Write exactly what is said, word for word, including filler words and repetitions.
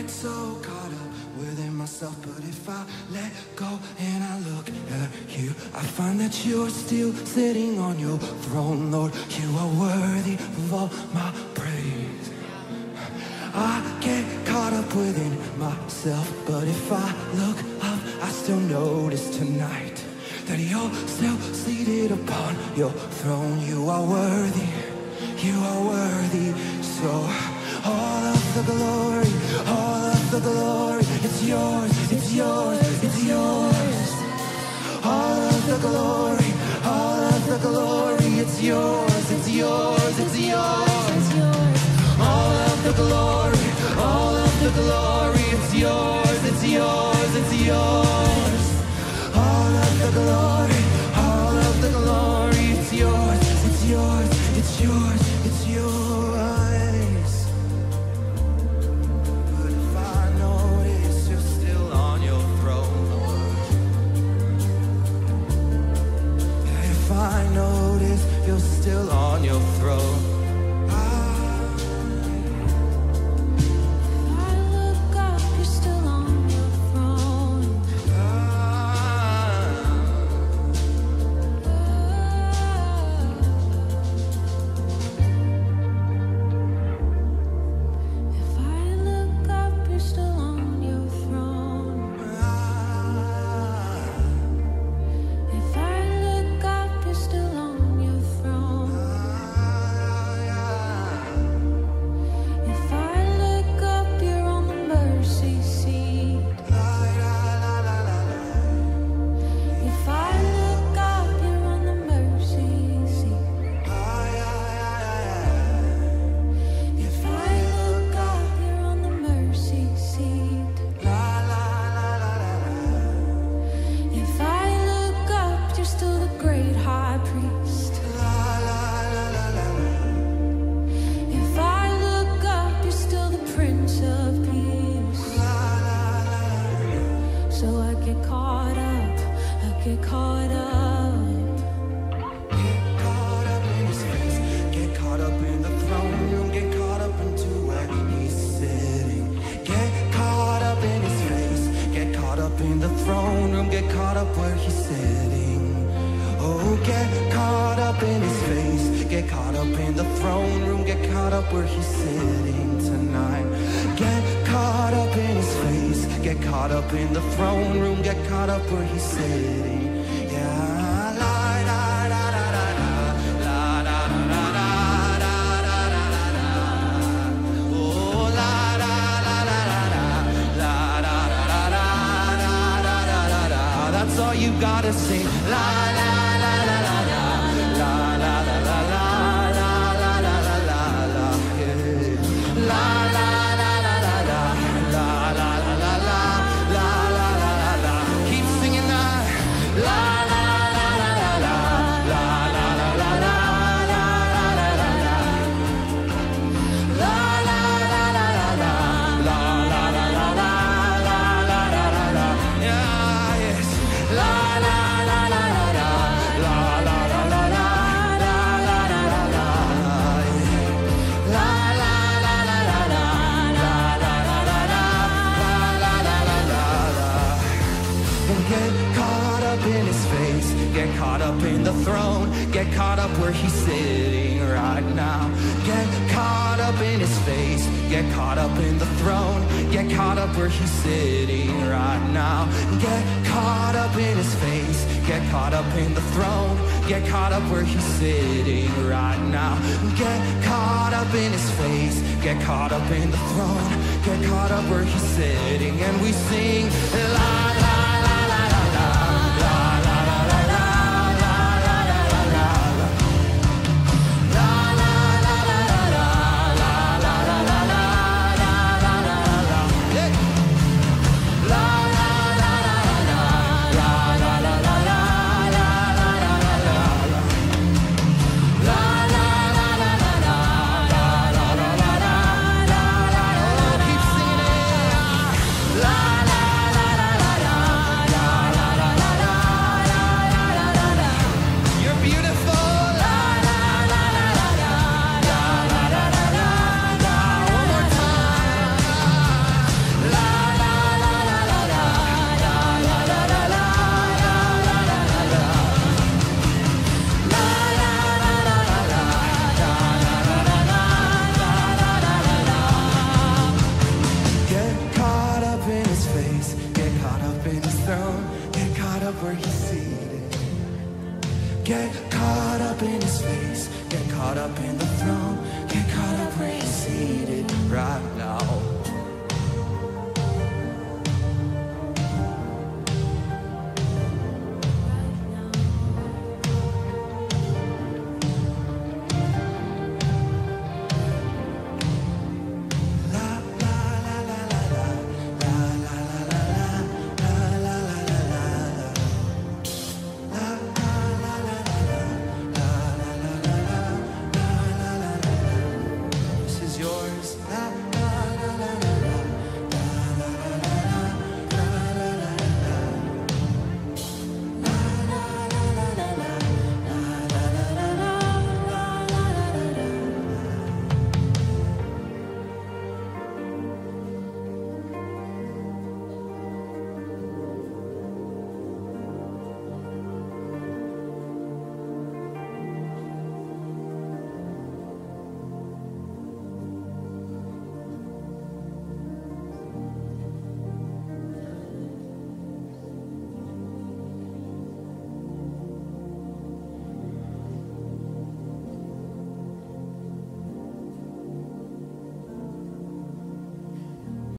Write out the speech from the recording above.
so caught up within myself, but if I let go and I look at you, I find that you're still sitting on your throne, Lord. You are worthy of all my praise. I get caught up within myself, but if I look up, I still notice tonight that you're still seated upon your throne. You are worthy, you are worthy. So all of the glory, all of the glory, it's yours, it's yours, it's yours. All of the glory, all of the glory, it's yours, it's yours, it's yours. All of the glory, all of the glory, it's yours, it's yours, it's yours. All of the glory, all of the glory, it's yours, it's yours, it's yours, it's yours. But if I notice you're still on your throne, Lord. If I notice you're still on your throne. La la la la la caught up in the throne.